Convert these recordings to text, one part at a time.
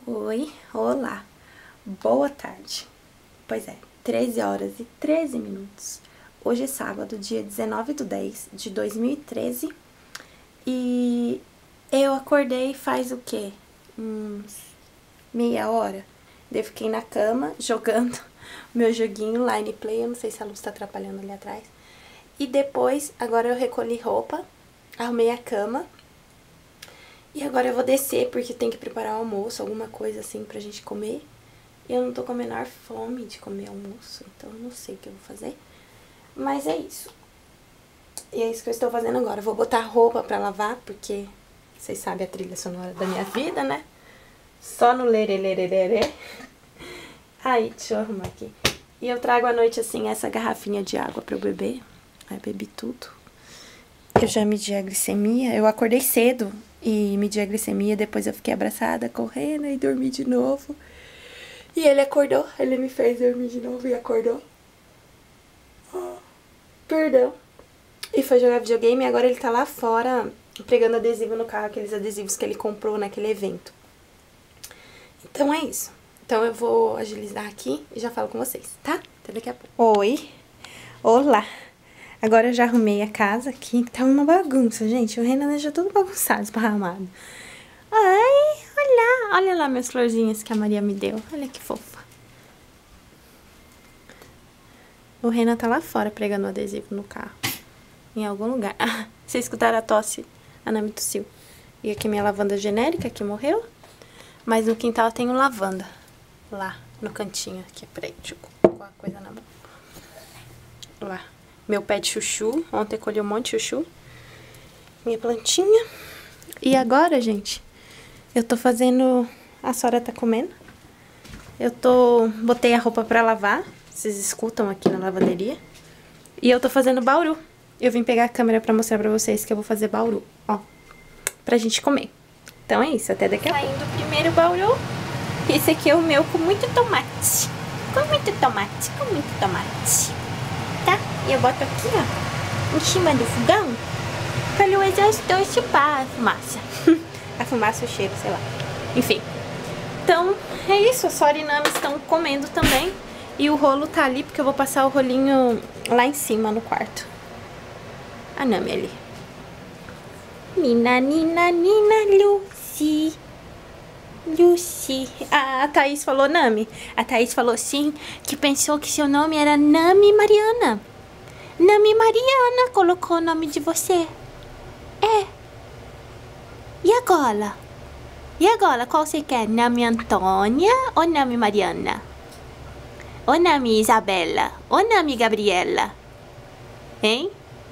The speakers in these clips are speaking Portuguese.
Oi, olá, boa tarde. Pois é, 13 horas e 13 minutos. Hoje é sábado, dia 19/10/2013. E eu acordei faz o quê? Meia hora. Eu fiquei na cama jogando meu joguinho Line Play. Eu não sei se a luz tá atrapalhando ali atrás. E depois, agora eu recolhi roupa, arrumei a cama. E agora eu vou descer porque tem que preparar o almoço, alguma coisa assim pra gente comer. E eu não tô com a menor fome de comer almoço, então eu não sei o que eu vou fazer. Mas é isso. E é isso que eu estou fazendo agora. Eu vou botar roupa pra lavar, porque vocês sabem a trilha sonora da minha vida, né? Só no lerê. Aí, deixa eu arrumar aqui. E eu trago à noite, assim, essa garrafinha de água pra eu beber. Aí bebi tudo. Eu já medi a glicemia. Eu acordei cedo e medi a glicemia. Depois eu fiquei abraçada, correndo e dormi de novo. E ele acordou. Ele me fez dormir de novo e acordou. Perdão. E foi jogar videogame e agora ele tá lá fora pregando adesivo no carro. Aqueles adesivos que ele comprou naquele evento. Então é isso. Então eu vou agilizar aqui e já falo com vocês, tá? Até daqui a pouco. Oi. Olá. Agora eu já arrumei a casa aqui, que tá uma bagunça, gente. O Renan deixou tudo bagunçado, esparramado. Ai, olha lá minhas florzinhas que a Maria me deu. Olha que fofa. O Renan tá lá fora pregando o adesivo no carro. Em algum lugar. Ah, vocês escutaram a tosse? A Nami tossiu. E aqui minha lavanda genérica, que morreu. Mas no quintal tem um lavanda. Lá, no cantinho aqui. Peraí, deixa eu colocar a coisa na mão. Lá. Meu pé de chuchu. Ontem colhi um monte de chuchu. Minha plantinha. E agora, gente, eu tô fazendo... A Sora tá comendo. Botei a roupa pra lavar. Vocês escutam aqui na lavanderia. E eu tô fazendo bauru. Eu vim pegar a câmera pra mostrar pra vocês que eu vou fazer bauru. Ó. Pra gente comer. Então é isso. Até daqui a pouco. Saindo o primeiro bauru. Esse aqui é o meu com muito tomate. Com muito tomate. Tá? E eu boto aqui, ó, em cima do fogão, para o exaustor chupar a fumaça. A fumaça, o cheiro, sei lá. Enfim. Então, é isso. A Sora e Nami estão comendo também. E o rolo tá ali, porque eu vou passar o rolinho lá em cima, no quarto. A Nami ali. Nina, Lucy. Lucy. A Thaís falou Nami. A Thaís falou sim, que pensou que seu nome era Nami Mariana. Nami Mariana colocou o nome de você. É. E agora? E agora, qual você quer? Nami Antônia ou Nami Mariana? Ou Nami Isabela? Ou Nami Gabriela? Hein?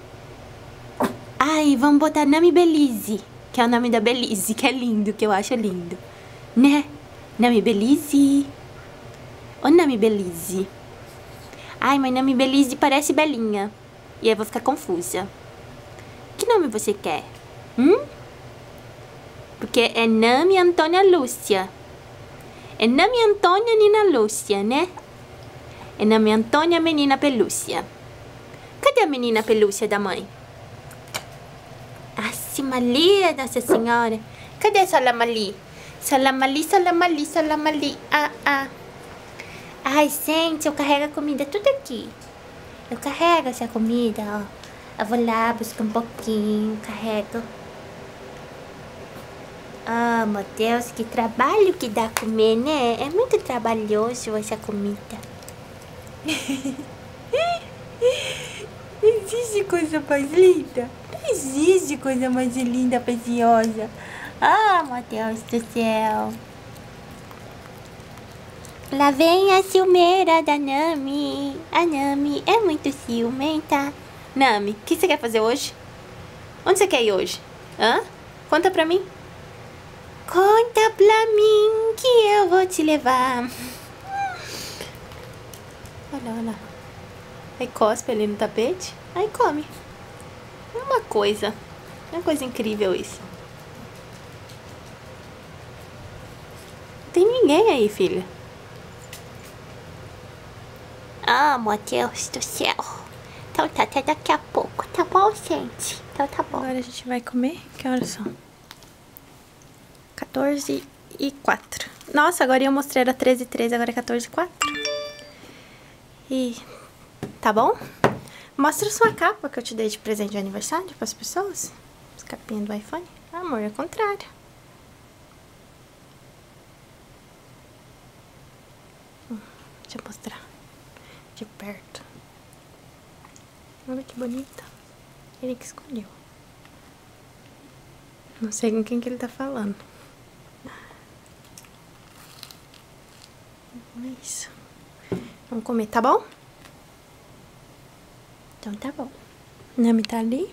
Ai, vamos botar Nami Belize, que é o nome da Belize, que é lindo, que eu acho lindo. Né? Nami Belize. Ô, Nami Belize. Ai, mas Nami Belize parece Belinha. E aí eu vou ficar confusa. Que nome você quer? Porque é Nami Antônia Lúcia. É Nami Antônia Nina Lúcia, né? É Nami Antônia Menina Pelúcia. Cadê a menina pelúcia da mãe? Ah, Maria, Nossa Senhora. Cadê a Salamali? Salamali. Ai, gente, eu carrego a comida tudo aqui. Eu carrego essa comida, ó. Eu vou lá, buscar um pouquinho, carrego. Ah, meu Deus, que trabalho que dá comer, né? É muito trabalhoso essa comida. Existe coisa mais linda? Não existe coisa mais linda, preciosa. Ah, meu Deus do céu. Lá vem a ciumeira da Nami. A Nami é muito ciumenta. Nami, o que você quer fazer hoje? Onde você quer ir hoje? Hã? Conta pra mim. Conta pra mim que eu vou te levar. Olha. Aí cospe ali no tapete. Aí come. Uma coisa incrível isso. Não tem ninguém aí, filha. Ah, meu Deus do céu. Então tá, até daqui a pouco, tá bom, gente? Então tá bom. Agora a gente vai comer. Que horas são? 14h04. Nossa, agora eu mostrei era 13,3, agora é 14,4. E tá bom? Mostra sua capa que eu te dei de presente de aniversário para as pessoas. As capinhas do iPhone. Ah, amor, é o contrário. Deixa eu mostrar de perto. Olha que bonita. Ele que escolheu. Não sei com quem que ele tá falando. É isso. Vamos comer, tá bom? Então tá bom. Nami tá ali.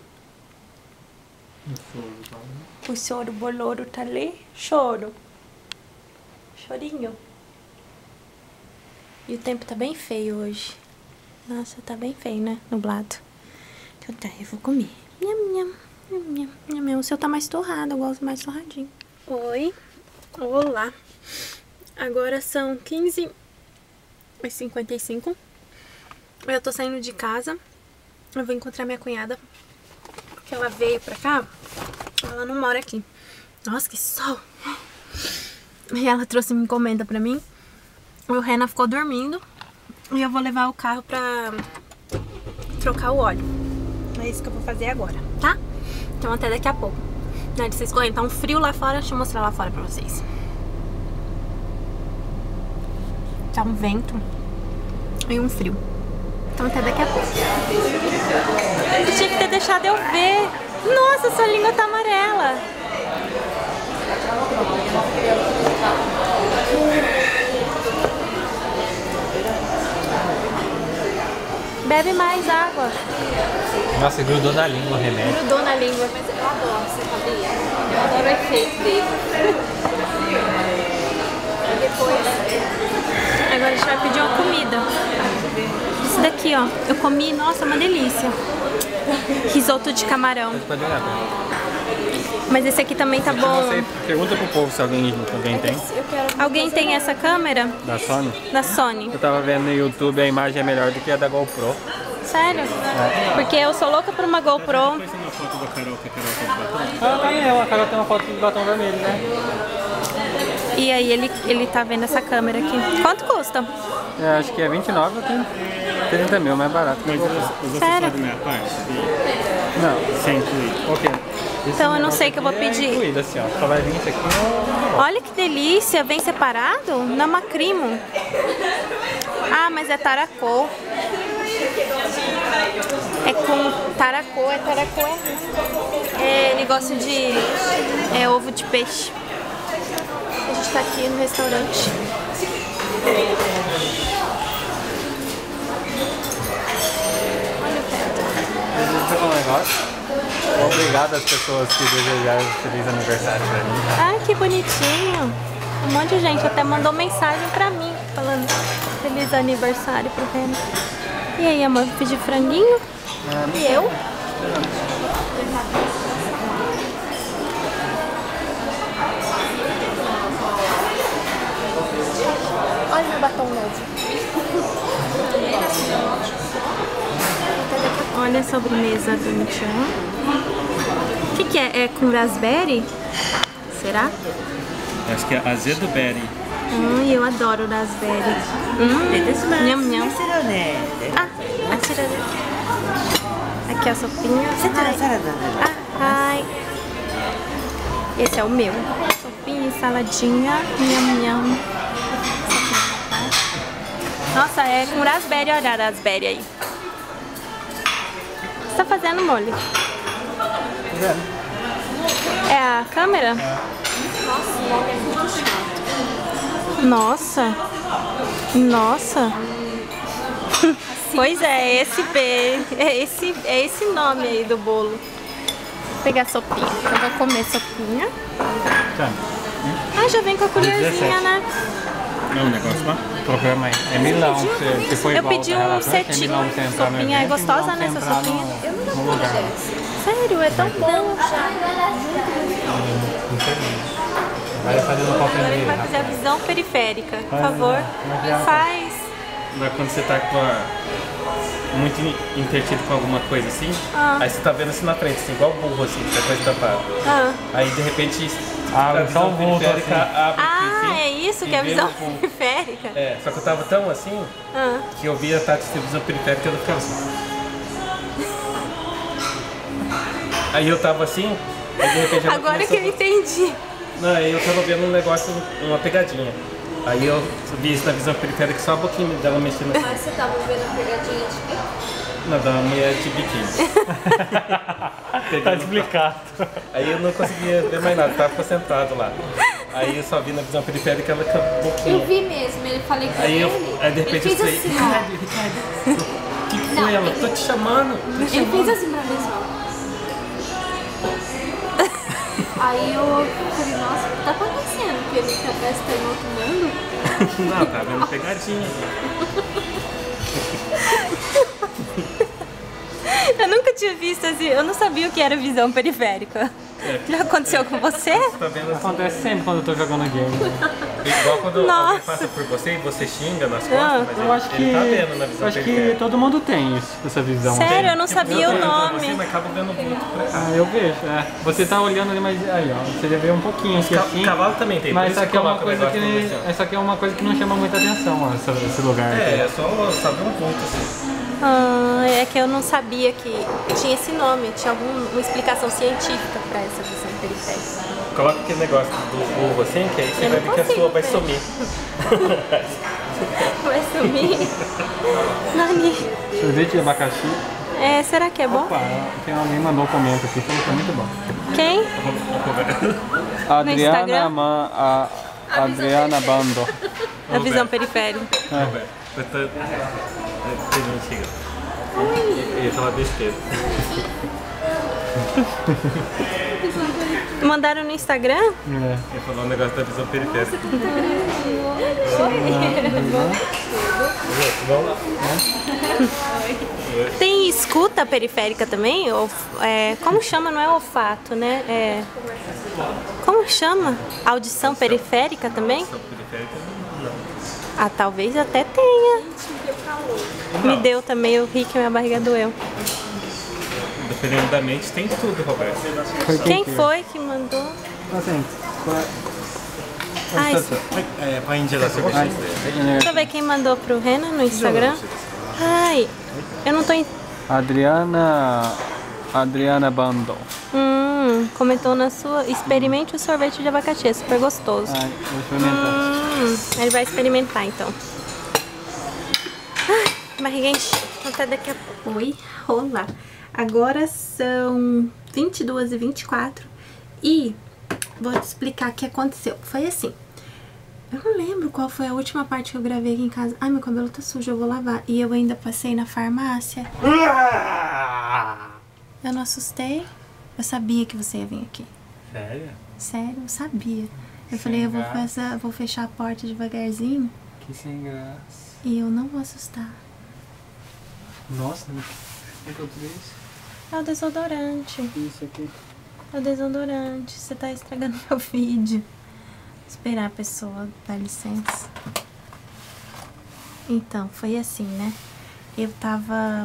O soro boloro tá ali. Choro. Chorinho. E o tempo tá bem feio hoje. Nossa, tá bem feio, né? Nublado. Então tá, eu vou comer. Nham, nham, nham, nham, nham, nham. O seu tá mais torrado, eu gosto mais torradinho. Oi. Olá. Agora são 15h55. Eu tô saindo de casa. Eu vou encontrar minha cunhada. Porque ela veio pra cá. Ela não mora aqui. Nossa, que sol. E ela trouxe uma encomenda pra mim. O Renan ficou dormindo. E eu vou levar o carro pra trocar o óleo. É isso que eu vou fazer agora, tá? Então até daqui a pouco. Não é de vocês correndo. Tá um frio lá fora. Deixa eu mostrar lá fora pra vocês. Tá um vento e um frio. Então até daqui a pouco. Eu tinha que ter deixado eu ver. Nossa, sua língua tá amarela. Bebe mais água. Nossa, grudou na língua o remédio. Grudou na língua. Mas eu adoro, você sabia? Eu adoro o efeito dele. E depois... Agora a gente vai pedir uma comida. Isso daqui, ó. Eu comi, nossa, uma delícia. Risoto de camarão. Pode olhar, tá? Mas esse aqui também tá bom. Você pergunta pro povo se alguém tem. Alguém tem essa câmera? Da Sony? Da Sony. Eu tava vendo no YouTube, a imagem é melhor do que a da GoPro. Sério? É. Porque eu sou louca por uma GoPro. Ah, tá mesmo. A Carol tem uma foto do batom vermelho, né? E aí ele tá vendo essa câmera aqui. Quanto custa? Eu acho que é 29 ou 30 mil, mais barato. Mas você Sério? sabe minha parte? Não. Sem incluir. Ok. Então eu não sei o que eu vou É pedir. incluído, assim, ó. Só vai vir isso aqui no... Olha que delícia. Vem separado? Na Macrimo. Ah, mas é taracô. É com taracô. É negócio de... É ovo de peixe. A gente tá aqui no restaurante. Olha o teto. Deixa eu falar um negócio. Obrigado às pessoas que desejaram feliz aniversário pra mim. Ai, que bonitinho. Um monte de gente até mandou mensagem pra mim, falando feliz aniversário pro Renan. E aí, amor, vou pedir franguinho? E eu? Olha meu batom novo. Olha a sobremesa do Michan. O que é? É com raspberry? Será? Acho que é azedo berry. Eu adoro raspberry. Nham, nham. Ah, a tiraré. Aqui a sopinha. Ai. Esse é o meu. Sopinha e saladinha. Nham, nham. Nossa, é com raspberry. Olha a raspberry aí. O que você tá fazendo, Molly? É a câmera? Nossa. Nossa. Pois é, esse B. É esse nome aí do bolo. Vou pegar a sopinha. Eu vou comer sopinha. Ah, já vem com a colherzinha, né? Não, o negócio lá? Programa aí. É milão. Se for Eu igual pedi da um relação, é cetim. milão você entrar no Sopinha é evento, gostosa, milão né, você essa entrar sopinha? no lugar. Sério, é tão bom. Vai fazer um copinho Agora ele de... vai fazer a visão periférica. Por favor, faz. Quando você tá com muito entretido com alguma coisa assim, aí você tá vendo assim na frente, assim, igual burro assim, com a coisa tapada. Aí de repente Abre a só visão um vulto periférica assim. abre aqui, Ah, assim. é isso que é a visão periférica? É, só que eu tava tão assim que eu via a Tati ter visão periférica e eu ficava assim. Aí eu tava assim, aí de repente ela Agora que eu entendi. Não, aí eu tava vendo um negócio, uma pegadinha. Aí eu vi isso na visão periférica, só a boquinha dela mexendo assim. Ah, você tava vendo a pegadinha de quê? Não, da mulher de biquíni. Tá explicado. Aí eu não conseguia ver mais nada, tava concentrado lá. Aí eu só vi na visão periférica ela com a boquinha. Eu vi mesmo, ele falei com Aí, ele. aí de repente eu ele fez falei, assim, Ricardo, o que foi ela? Tô te chamando. Ele fez assim pra mim, ó. Aí eu falei, nossa, o que tá acontecendo? Porque ele parece que tá em outro mundo. Não, tá vendo pegadinha. Eu nunca tinha visto assim, eu não sabia o que era visão periférica. Já aconteceu com você? Tá vendo assim? Acontece sempre quando eu tô jogando game. Igual quando Nossa. alguém passa por você e você xinga nas costas, mas Eu acho que, ele tá vendo na visão eu acho que periférica. todo mundo tem isso, essa visão. Sério, eu não sabia o Você, nome. mas acaba vendo muito pra Ah, eu vejo, é. Você tá olhando ali, mas aí, ó, você já vê um pouquinho aqui assim. Cavalo também tem, por Mas isso isso aqui é uma coloca o coisa negócio que. assim, ó. Essa aqui é uma coisa que não chama muita atenção, ó, esse lugar aqui. É só saber um ponto assim. Ah, é que eu não sabia que tinha esse nome, tinha alguma explicação científica pra essa visão periférica. Coloca aquele negócio do burro assim, que aí você Eu vai não ver que a consigo sua vai ver. sumir. Vai sumir. Nani. Sorvete de abacaxi. É, será que é bom? Opa, tem alguém mandou um comento aqui, falou que é muito bom. Quem? Instagram? Adriana Bando. A visão periférica. Eu ia falar besteira. Mandaram no Instagram? É. Eu ia falar um negócio da visão periférica. Tem escuta periférica também? Como chama? Não é olfato, né? Como chama? Audição periférica também? Visão periférica, não. Ah, talvez até tenha. Me deu também, eu ri que minha barriga doeu. Dependendo da mente, tem tudo, Roberto. Quem foi que mandou? Assim, Ai, Pra Índia da cerveja. deixa eu ver quem mandou pro Renan no Instagram. Ai, eu não tô em... Adriana Bando. Comentou na sua. Experimente o sorvete de abacaxi, é super gostoso. Ai, vou experimentar. Ele vai experimentar então. Ai, barriga enche. Até daqui a pouco. Oi, olá. Agora são 22h24 e vou te explicar o que aconteceu. Foi assim. Eu não lembro qual foi a última parte que eu gravei aqui em casa. Ai, meu cabelo tá sujo, eu vou lavar. E eu ainda passei na farmácia. Eu não assustei. Eu sabia que você ia vir aqui. Sério? Sério, eu sabia. Eu falei, eu vou fechar a porta devagarzinho Que sem graça. e eu não vou assustar. Nossa, o que eu fiz? É o desodorante. Isso aqui. É o desodorante. Você tá estragando meu vídeo. Esperar a pessoa, dá licença. Então, foi assim, né? Eu tava...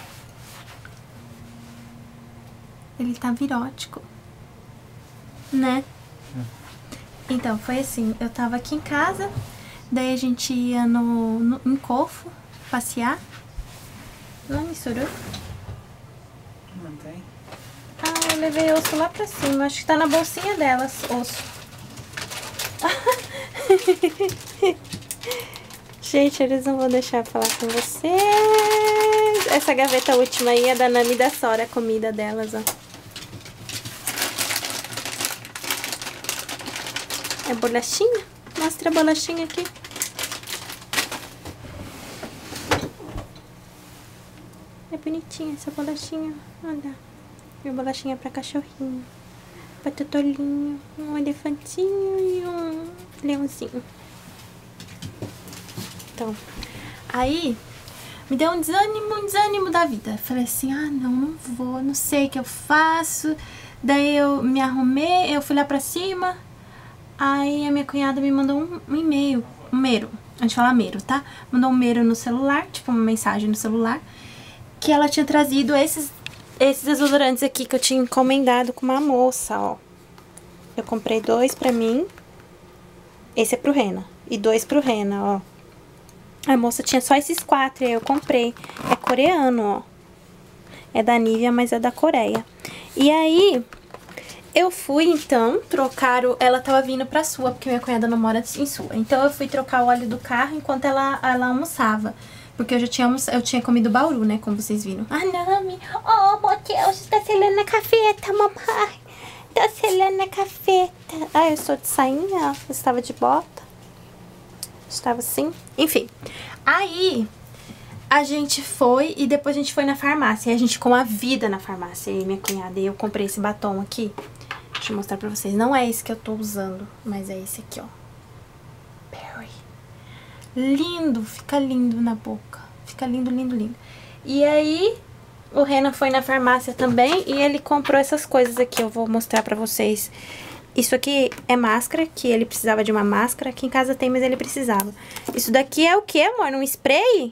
Ele tá virótico, né? Então, foi assim, eu tava aqui em casa, daí a gente ia em Cofo passear. Não misturou? Não tem? Ah, eu levei osso lá pra cima, acho que tá na bolsinha delas, osso. Gente, eles não vão deixar falar com vocês. Essa gaveta última aí é da Nami e da Sora, a comida delas, ó. É bolachinha? Mostra a bolachinha aqui. É bonitinha essa bolachinha. Olha. E bolachinha pra cachorrinho. Pra tutolinho. Um elefantinho e um leãozinho. Então, aí me deu um desânimo da vida. Falei assim, não vou, não sei o que eu faço. Daí eu me arrumei, eu fui lá pra cima. Aí a minha cunhada me mandou um e-mail, um mero, a gente fala mero, tá? Mandou um mero no celular, tipo uma mensagem no celular, que ela tinha trazido esses desodorantes aqui que eu tinha encomendado com uma moça, ó. Eu comprei 2 pra mim, esse é pro Renan. e 2 pro Rena, ó. A moça tinha só esses 4 e aí eu comprei. É coreano, ó. É da Nivea, mas é da Coreia. E aí, eu fui, então, trocar o... Ela tava vindo pra Sua, porque minha cunhada não mora em Sua. Então, eu fui trocar o óleo do carro enquanto ela almoçava. Porque eu já tinha comido bauru, né, como vocês viram. Ah, Nami, oh, meu Deus, tá selando a cafeta, mamãe. Tá selando a cafeta. Ah, eu estou de sainha, eu estava de bota. Estava assim, enfim. Aí, a gente foi e depois a gente foi na farmácia. E a gente ficou uma vida na farmácia, eu e minha cunhada. E eu comprei esse batom aqui. Deixa eu mostrar pra vocês. Não é esse que eu tô usando, mas é esse aqui, ó. Berry. Lindo, fica lindo na boca. Fica lindo, lindo, lindo. E aí, o Renan foi na farmácia também e ele comprou essas coisas aqui. Eu vou mostrar pra vocês. Isso aqui é máscara, que ele precisava de uma máscara. Aqui em casa tem, mas ele precisava. Isso daqui é o que, amor? Um spray?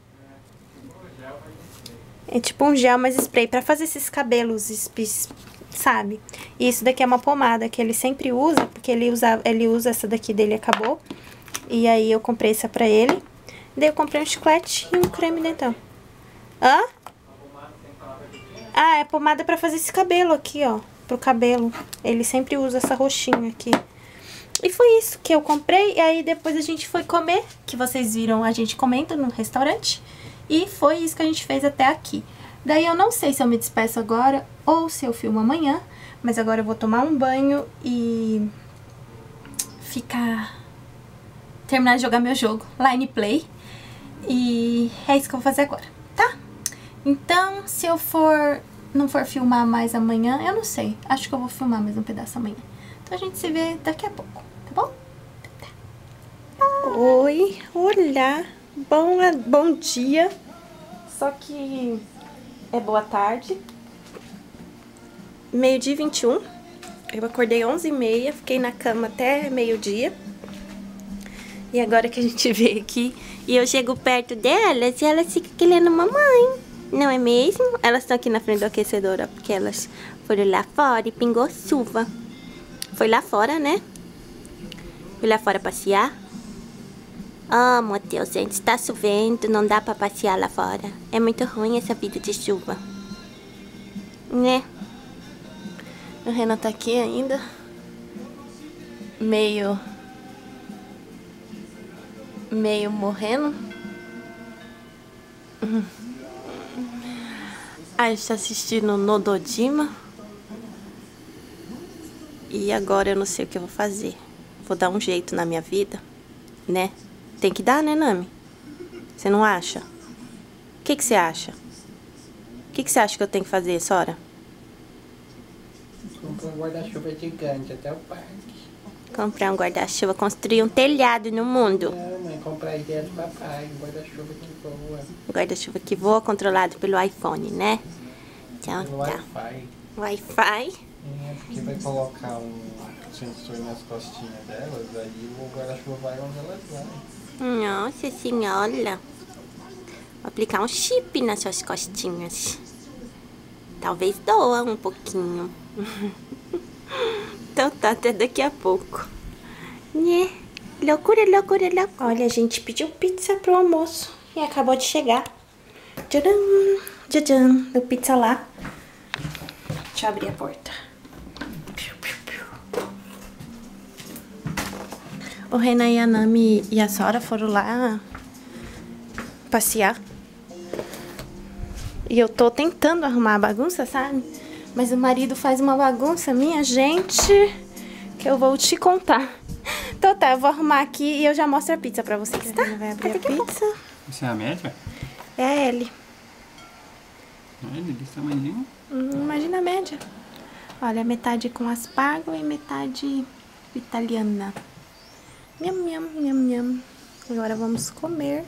É tipo um gel, mas spray pra fazer esses cabelos, sabe? E isso daqui é uma pomada que ele sempre usa, porque ele usa essa daqui dele, acabou. E aí eu comprei essa pra ele. Daí eu comprei um chiclete e um creme dental. Hã? Ah, é pomada pra fazer esse cabelo aqui, ó. Pro cabelo. Ele sempre usa essa roxinha aqui. E foi isso que eu comprei. E aí depois a gente foi comer, que vocês viram a gente comendo no restaurante. E foi isso que a gente fez até aqui. Daí eu não sei se eu me despeço agora ou se eu filmo amanhã. Mas agora eu vou tomar um banho e terminar de jogar meu jogo, Line Play. E é isso que eu vou fazer agora, tá? Então, se eu não for filmar mais amanhã, eu não sei. Acho que eu vou filmar mais um pedaço amanhã. Então a gente se vê daqui a pouco, tá bom? Tá. Oi, olá, bom dia. Só que é boa tarde. 12h21. Eu acordei 11h30, fiquei na cama até meio-dia. E agora que a gente veio aqui e eu chego perto delas e elas ficam querendo mamãe. Não é mesmo? Elas estão aqui na frente do aquecedor, ó, porque elas foram lá fora e pingou chuva. Foi lá fora, né? Foi lá fora passear. Ah, meu Deus, gente, está chovendo, não dá pra passear lá fora. É muito ruim essa vida de chuva. Né? O Renan tá aqui ainda. Meio morrendo. A gente tá assistindo Nodojima. E agora eu não sei o que eu vou fazer. Vou dar um jeito na minha vida, né? Tem que dar, né, Nami? Você não acha? O que você acha? O que você acha que eu tenho que fazer, Sora? Comprar um guarda-chuva gigante até o parque. Comprar um guarda-chuva, construir um telhado no mundo. Não, mãe, comprar a ideia do papai, um guarda-chuva que voa. Um guarda-chuva que voa, controlado pelo iPhone, né? Então, Pelo tá. Wi-Fi. Wi-Fi. É, porque vai colocar um sensor nas costinhas delas, aí o guarda-chuva vai onde elas vão. Nossa senhora. Vou aplicar um chip nas suas costinhas. Talvez doa um pouquinho. Então tá, até daqui a pouco. Né? Loucura, loucura, loucura. Olha, a gente pediu pizza pro almoço e acabou de chegar. Tcharam, tcharam, deu pizza lá. Deixa eu abrir a porta. O Renan e a Nami e a Sora foram lá passear. E eu tô tentando arrumar a bagunça, sabe? Mas o marido faz uma bagunça, minha gente, que eu vou te contar. Então tá, eu vou arrumar aqui e eu já mostro a pizza pra vocês, tá? Vai abrir a pizza. Isso é a média? É a L. Olha, desse tamanhozinho. Imagina a média. Olha, metade com aspargo e metade italiana. Nham, nham, nham, nham. Agora vamos comer.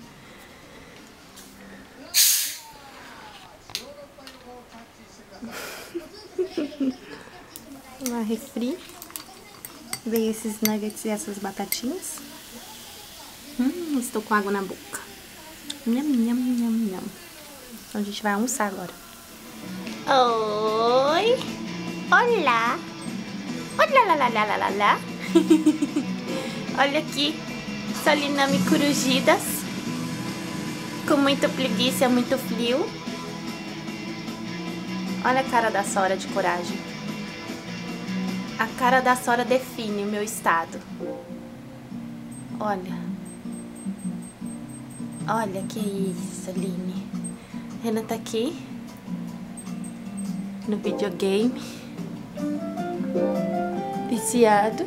Uma refri. Veio esses nuggets e essas batatinhas. Estou com água na boca. Nham, nham, nham, nham. Então a gente vai almoçar agora. Oi! Olá! Olá, lá, lá, lá, lá, lá, lá. Olha aqui. Solinami corujidas. Com muito preguiça, muito frio. Olha a cara da Sora de coragem. A cara da Sora define o meu estado. Olha. Olha que isso, Aline. Renan tá aqui. No videogame. Viciado.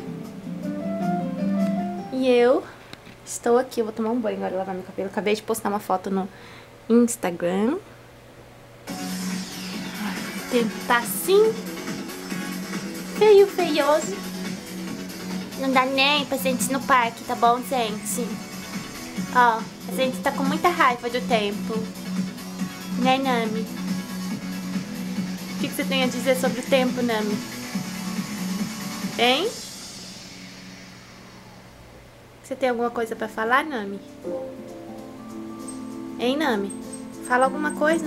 E eu estou aqui. Eu vou tomar um banho agora, lavar meu cabelo. Acabei de postar uma foto no Instagram. O tempo tá assim. Feio, feioso. Não dá nem pra gente ir no parque, tá bom, gente? Ó, a gente tá com muita raiva do tempo. Né, Nami? O que você tem a dizer sobre o tempo, Nami? Hein? Você tem alguma coisa pra falar, Nami? Hein, Nami? Fala alguma coisa.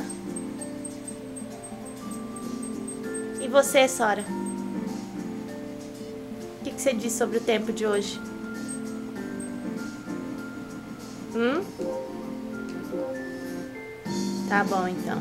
E você, Sora? O que você diz sobre o tempo de hoje? Tá bom, então.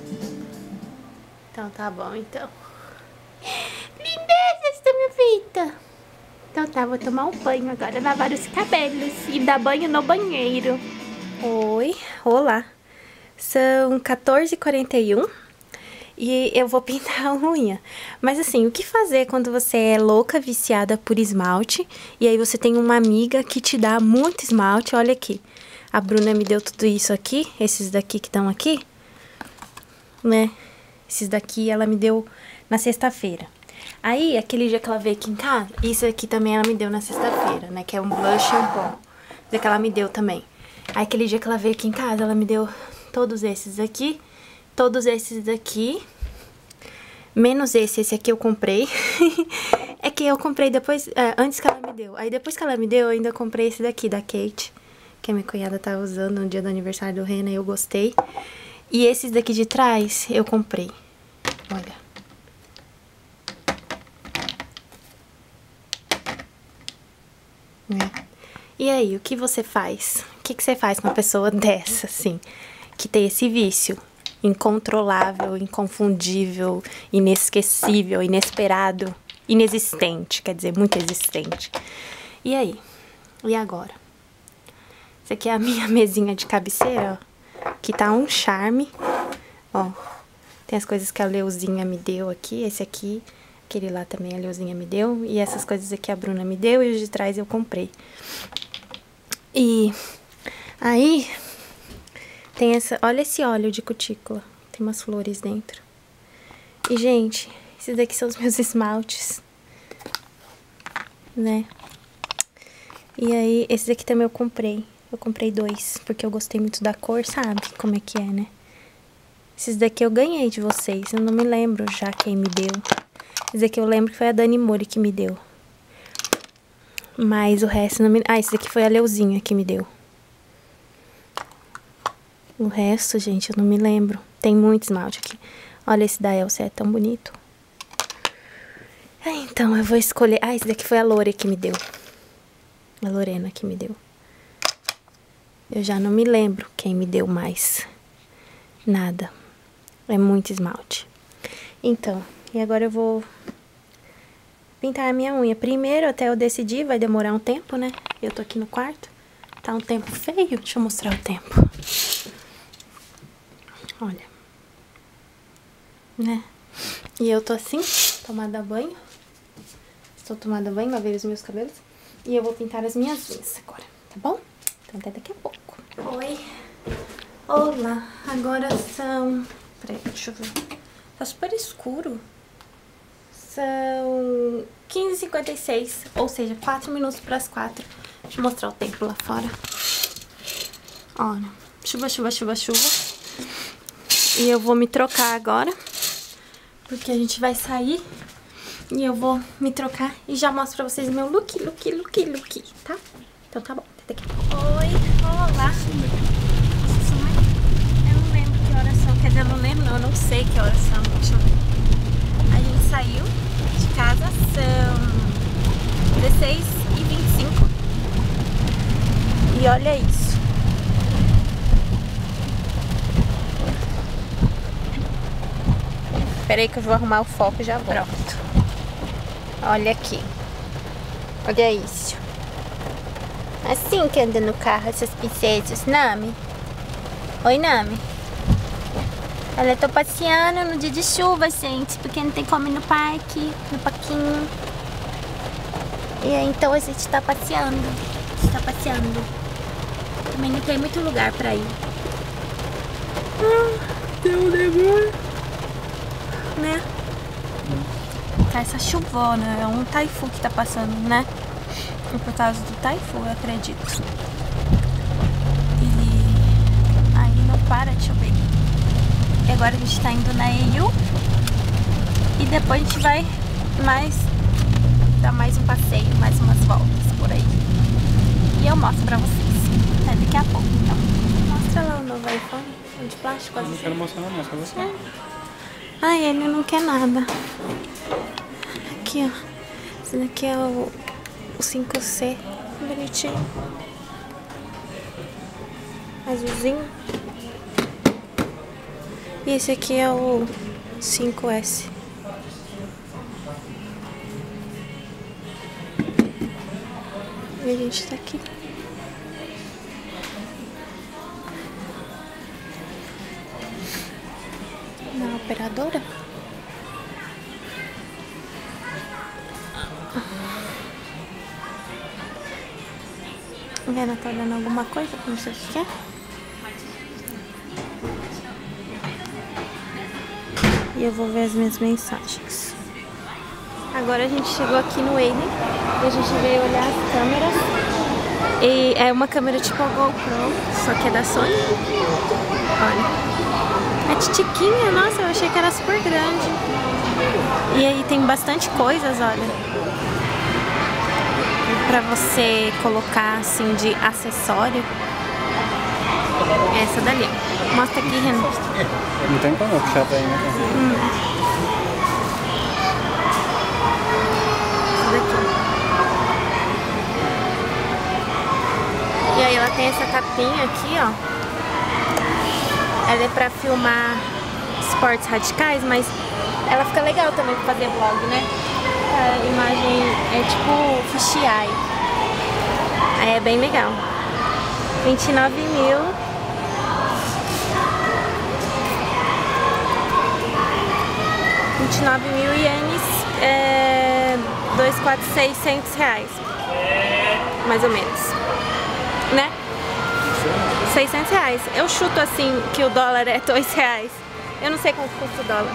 Então tá bom, então. Lindezas da minha vida. Então tá, vou tomar um banho agora, lavar os cabelos e dar banho no banheiro. Oi, olá. São 14h41 e eu vou pintar a unha. Mas assim, o que fazer quando você é louca, viciada por esmalte e aí você tem uma amiga que te dá muito esmalte? Olha aqui. A Bruna me deu tudo isso aqui, esses daqui que estão aqui, né? Esses daqui ela me deu na sexta-feira. Aí, aquele dia que ela veio aqui em casa, isso aqui também ela me deu na sexta-feira, né? Que é um blush shampoo. Isso que ela me deu também. Aí, aquele dia que ela veio aqui em casa, ela me deu todos esses aqui, todos esses daqui, menos esse aqui eu comprei. É que eu comprei depois, antes que ela me deu. Aí, depois que ela me deu, eu ainda comprei esse daqui, da Kate, que a minha cunhada tava usando no dia do aniversário do Renan e eu gostei. E esses daqui de trás, eu comprei. Olha. E aí, o que você faz? O que você faz com uma pessoa dessa, assim, que tem esse vício incontrolável, inconfundível, inesquecível, inesperado, inexistente, quer dizer, muito existente. E aí? E agora? Essa aqui é a minha mesinha de cabeceira, ó, que tá um charme. Ó, tem as coisas que a Leuzinha me deu aqui, esse aqui, aquele lá também a Leuzinha me deu, e essas coisas aqui a Bruna me deu e os de trás eu comprei. E aí, tem essa, olha esse óleo de cutícula, tem umas flores dentro. E, gente, esses daqui são os meus esmaltes, né? E aí, esses aqui também eu comprei 2, porque eu gostei muito da cor, sabe como é que é, né? Esses daqui eu ganhei de vocês, eu não me lembro já quem me deu. Esse daqui eu lembro que foi a Dani Mori que me deu. Mas o resto não me... Ah, esse daqui foi a Leuzinha que me deu. O resto, gente, eu não me lembro. Tem muito esmalte aqui. Olha, esse da Elsa é tão bonito. Então, eu vou escolher... Ah, esse daqui foi a Lore que me deu. A Lorena que me deu. Eu já não me lembro quem me deu mais. Nada. É muito esmalte. Então, e agora eu vou pintar a minha unha. Primeiro, até eu decidir, vai demorar um tempo, né? Eu tô aqui no quarto. Tá um tempo feio. Deixa eu mostrar o tempo. Olha. Né? E eu tô assim, tomada banho. Estou tomada banho, lavei os meus cabelos. E eu vou pintar as minhas unhas agora, tá bom? Então até daqui a pouco. Oi. Olá. Agora são... Peraí, deixa eu ver. Tá super escuro. São 15h56, ou seja, 4 minutos para as 4. Deixa eu mostrar o tempo lá fora. Olha, chuva, chuva, chuva, chuva. E eu vou me trocar agora, porque a gente vai sair. E eu vou me trocar e já mostro pra vocês meu look, tá? Então tá bom, até daqui. Oi, olá. Eu não lembro que horas são, quer dizer, eu não lembro não, eu não sei que horas são, deixa eu ver. A gente saiu de casa, são 16h25. E olha isso. Espera aí que eu vou arrumar o foco e já volto. Pronto. Olha aqui. Olha isso. Assim que anda no carro essas princesas, Nami. Oi, Nami. Ela tá passeando no dia de chuva, gente, porque não tem como ir no parque, no parquinho. E aí, então a gente tá passeando. Também não tem muito lugar pra ir. Deu um negócio. Né? Tá essa chuvona, é um taifu que tá passando, né? E por causa do taifu, eu acredito. E aí não para de chover. E agora a gente tá indo na EU. E depois a gente vai dar mais um passeio, mais umas voltas por aí. E eu mostro pra vocês. Até daqui a pouco, então. Mostra lá o novo iPhone, de plástico assim. Não quero mostrar não, mostra você. É. Ai, ele não quer nada. Aqui, ó. Esse daqui é o 5C. Bonitinho. Azulzinho. E esse aqui é o 5S. E a gente tá aqui. Na operadora. A Viana tá olhando alguma coisa, não sei o que é. E eu vou ver as minhas mensagens. Agora a gente chegou aqui no Wayne e a gente veio olhar as câmeras. E é uma câmera tipo a GoPro, só que é da Sony. Olha. É titiquinha, nossa, eu achei que era super grande. E aí tem bastante coisas, olha. Pra você colocar assim de acessório. Essa dali. Mostra aqui, Renan. Não tem como puxar pra aí, né? Essa daqui. E aí ela tem essa capinha aqui, ó. Ela é pra filmar esportes radicais, mas ela fica legal também pra fazer vlog, né? A imagem é tipo fisheye. Aí é bem legal. 29 mil. 29 mil ienes, 2.400 reais, mais ou menos, né? 600 reais. Eu chuto assim que o dólar é 2 reais. Eu não sei quanto custa o dólar.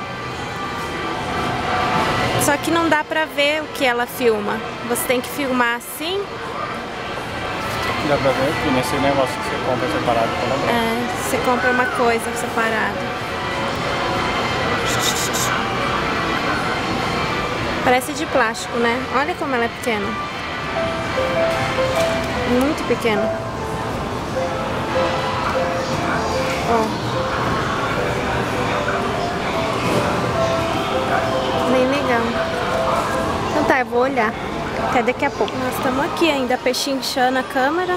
Só que não dá pra ver o que ela filma. Você tem que filmar assim. Dá pra ver aqui nesse negócio que você compra separado. Você compra uma coisa separada. Parece de plástico, né? Olha como ela é pequena. Muito pequena. Ó. Bem legal. Então tá, eu vou olhar. Até daqui a pouco. Nós estamos aqui ainda pechinchando a câmera.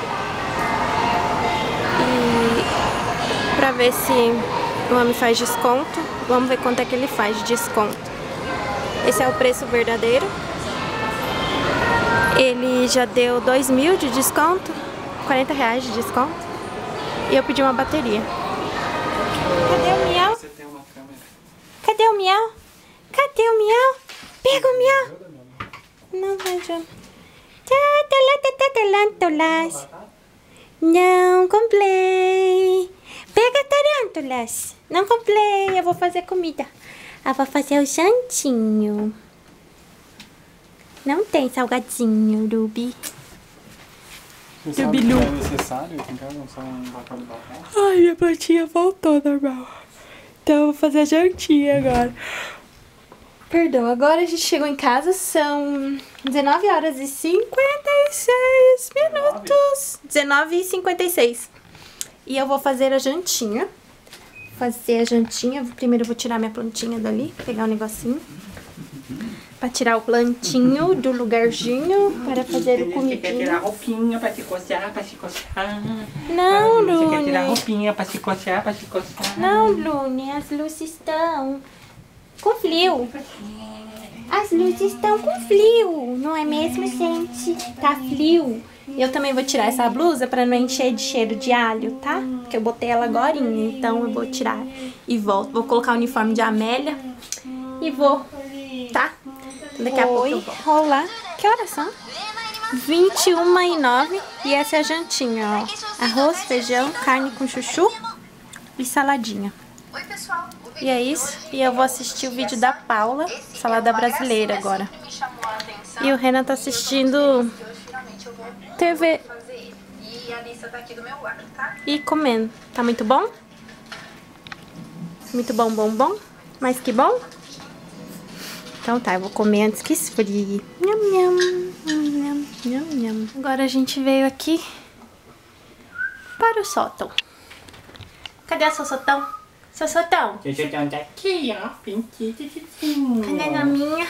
E pra ver se o homem faz desconto. Vamos ver quanto é que ele faz de desconto. Esse é o preço verdadeiro. Ele já deu 2.000 de desconto, 40 reais de desconto. E eu pedi uma bateria. Cadê o miau? Você tem uma câmera. Cadê o miau? Cadê o miau? Pega o miau. Não vejo. Tarântulas. Não comprei. Pega tarântulas. Não comprei. Eu vou fazer comida. Eu vou fazer o jantinho. Não tem salgadinho, Ruby. Você sabe que é necessário? Tem que almoçar um balcão de balcão? Ai, minha plantinha voltou normal. Então eu vou fazer a jantinha agora. Perdão, agora a gente chegou em casa. São 19 horas e 56 minutos. 19h56. E eu vou fazer a jantinha. Primeiro eu vou tirar minha plantinha dali, pegar o negocinho. Pra tirar o plantinho do lugarzinho para fazer o Você quer tirar a comidinho. roupinha pra se coçar, pra se coçar. Não, Você quer tirar a Lune. roupinha pra se coçar, pra se coçar. Não, Lune, as luzes estão com frio. As luzes estão com frio, não é mesmo, gente? Tá frio. Eu também vou tirar essa blusa pra não encher de cheiro de alho, tá? Porque eu botei ela agorinha, então eu vou tirar e volto. Vou colocar o uniforme de Amélia e vou, tá? Então daqui a pouco eu volto. Olá, que horas são? 21h09 e essa é a jantinha, ó. Arroz, feijão, carne com chuchu e saladinha. E é isso. E eu vou assistir o vídeo da Paula, salada brasileira agora. E o Renan tá assistindo TV e comendo. Tá muito bom? Muito bom, bom, bom? Mas que bom? Então tá, eu vou comer antes que esfrie. Nham, nham, nham, nham, nham. Agora a gente veio aqui para o sótão. Cadê o seu sótão? Seu sótão? Deixa eu tentar aqui, ó. Cadê na minha?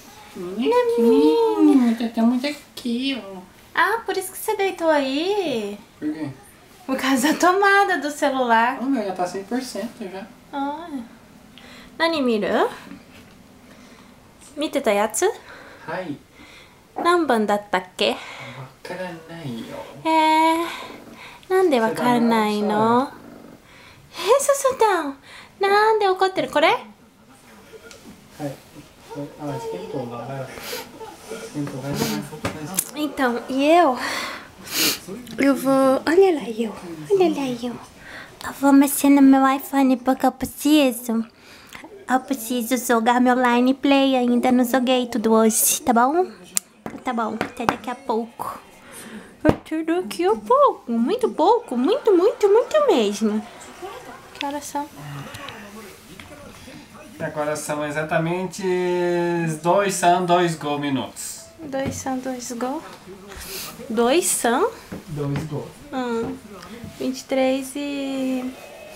Estamos aqui, ó. Ah, por isso que você deitou aí. Por quê? Por causa da tomada do celular. O meu já tá 100% já. Olha. Nani miru? Mite ta yatsu? Hai. Nanban datta kke? Wakaranai yo. Nande wakaranai no? Susutão, nande okoteru? Kore? Hai. Ah, esquentou agora. Esquentou, vai mais. Então, e eu vou... Olha lá eu. Eu vou mexer no meu iPhone porque eu preciso jogar meu Line Play. Ainda não joguei tudo hoje, tá bom? Tá bom, até daqui a pouco. Até daqui a pouco. Muito pouco, muito mesmo. Que horas são? Agora são exatamente 2 gol minutos. 2 são 2 gol. 2 são? 2 gols. 23 e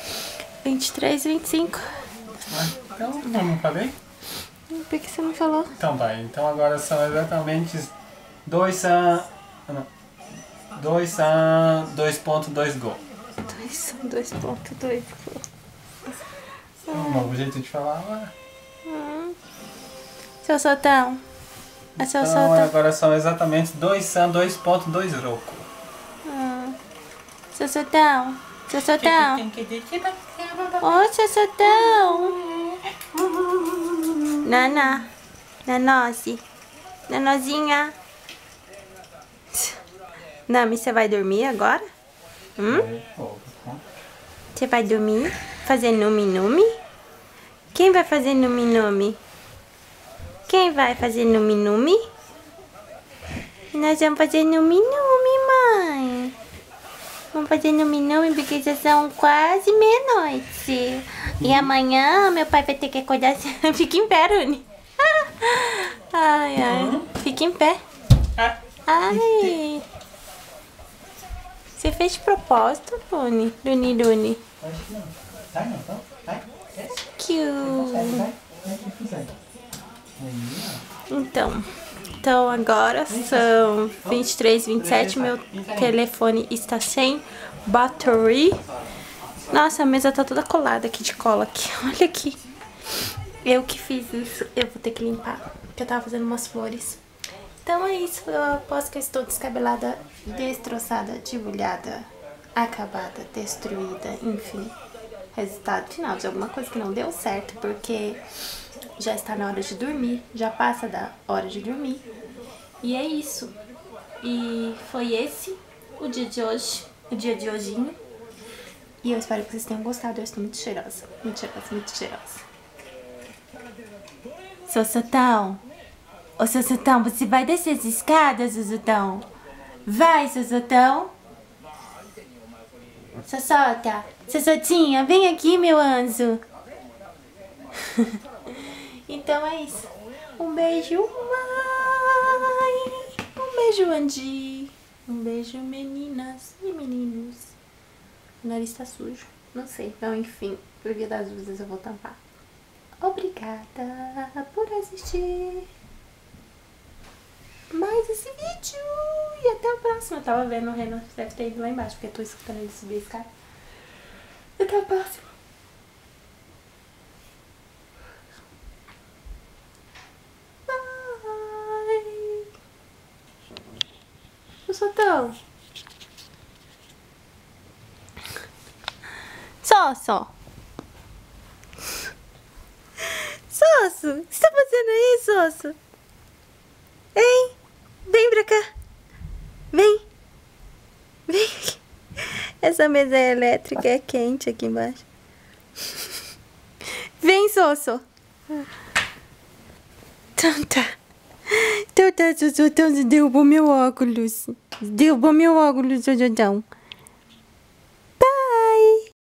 25. Então, não falei? Por que você não falou? Então vai. Então agora são exatamente 2.2 gol. 2 são 2.2 gol. Um novo jeito de falar agora. Seu Sotão. É seu Então Sotão. agora são exatamente 2.2 roco. Seu Sotão. Seu Sotão. Ô, seu Sotão. Nana. Nanose. Nanozinha. Nami, você vai dormir agora? Você vai dormir? Fazer numi-numi? Quem vai fazer numi-numi? Quem vai fazer numi-numi? Nós vamos fazer numi-numi, mãe. Vamos fazer numi-numi porque já são quase meia-noite. E amanhã meu pai vai ter que acordar. Fica em pé, Rune. Ai, ai. Fica em pé. Ai. Você fez de propósito, Rune? Rune. Cute. Então agora são 23h27, meu telefone está sem battery. Nossa, a mesa tá toda colada aqui de cola aqui. Olha aqui. Eu que fiz isso. Eu vou ter que limpar, porque eu tava fazendo umas flores. Então é isso. Eu aposto que eu estou descabelada, destroçada, debulhada, acabada, destruída, enfim. Resultado final de alguma coisa que não deu certo, porque já está na hora de dormir, já passa da hora de dormir. E é isso. E foi esse o dia de hoje, o dia de hojinho. E eu espero que vocês tenham gostado. Eu estou muito cheirosa, muito cheirosa. Seu Sotão, ô seu Sotão, você vai descer as escadas, seu Sotão? Vai, seu Sotão. Sossota, Sossotinha, vem aqui, meu anjo. Então é isso. Um beijo, mãe. Um beijo, Andy. Um beijo, meninas e meninos. O nariz tá sujo. Não sei. Então, enfim, por via das luzes eu vou tampar. Obrigada por assistir. mais esse vídeo. E até o próximo. Eu tava vendo o Renan, deve ter ido lá embaixo, porque eu tô escutando ele subir a escada. Até o próximo. Bye. O Sotão. Só. Sosso, o que você tá fazendo aí, Sosso? Hein? Vem pra cá. Vem. Essa mesa é elétrica, é quente aqui embaixo. Vem, Sosso. Então tá, Sosso, derrubou meu óculos, Jojão.